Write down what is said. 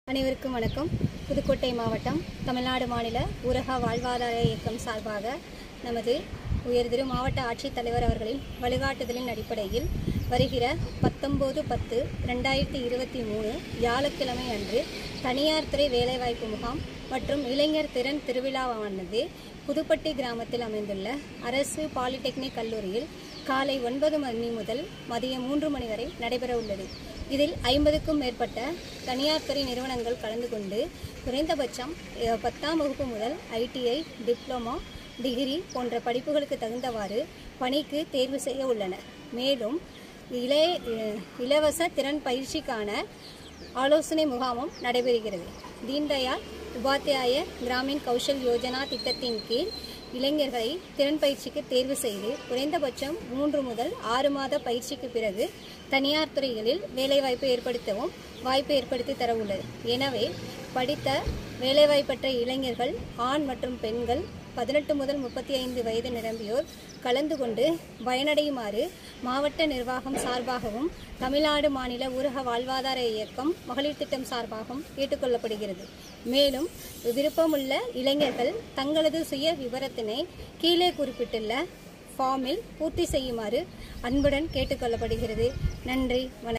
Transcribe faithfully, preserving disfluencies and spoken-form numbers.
அனைவருக்கும் வணக்கம். புதுக்கோட்டை மாவட்டம் தமிழ்நாடு மாநில ஊரக வாழ்வாதார இயக்கம் சார்பாக நமது உயர்திரு மாவட்ட ஆட்சித்தலைவர் அவர்களின் வழிகாட்டுதலின் அடிப்படையில் வருகிற பத்தொம்போது பத்து ரெண்டாயிரத்தி இருபத்தி மூணு வியாழக்கிழமை அன்று தனியார் துறை வேலைவாய்ப்பு முகாம் மற்றும் இளைஞர் திறன் திருவிழாவானது புதுப்பட்டி கிராமத்தில் அமைந்துள்ள அரசு பாலிடெக்னிக் கல்லூரியில் காலை ஒன்பது மணி முதல் மதியம் மூன்று மணி வரை நடைபெற உள்ளது. இதில் ஐம்பதுக்கும் மேற்பட்ட தனியார் துறை நிறுவனங்கள் கலந்து கொண்டு குறைந்தபட்சம் பத்தாம் வகுப்பு முதல் ஐடிஐ, டிப்ளமோ, டிகிரி போன்ற படிப்புகளுக்கு தகுந்தவாறு பணிக்கு தேர்வு செய்ய உள்ளனர். மேலும் இளைய இலவச திறன் பயிற்சிக்கான ஆலோசனை முகாமும் நடைபெறுகிறது. தீன்தயாள் உபாத்யாய கிராமின் கௌஷல் யோஜனா திட்டத்தின் கீழ் இளைஞர்களை திறன் பயிற்சிக்கு தேர்வு செய்து குறைந்தபட்சம் மூன்று முதல் ஆறு மாத பயிற்சிக்கு பிறகு தனியார் துறைகளில் வேலைவாய்ப்பு ஏற்படுத்தவும் வாய்ப்பு ஏற்படுத்தி தர உள்ளது. எனவே படித்த வேலைவாய்ப்பற்ற இளைஞர்கள், ஆண் மற்றும் பெண்கள் பதினெட்டு முதல் முப்பத்தி ஐந்து வயது நிரம்பியோர் கலந்து கொண்டு பயனடையுமாறு மாவட்ட நிர்வாகம் சார்பாகவும் தமிழ்நாடு மாநில ஊரக வாழ்வாதார இயக்கம் மகளிர் திட்டம் சார்பாகவும் கேட்டுக்கொள்ளப்படுகிறது. மேலும் விருப்பமுள்ள இளைஞர்கள் தங்களது சுய விவரத்தினை கீழே குறிப்பிட்டுள்ள ஃபார்மில் பூர்த்தி செய்யுமாறு அன்புடன் கேட்டுக்கொள்ளப்படுகிறது. நன்றி, வணக்கம்.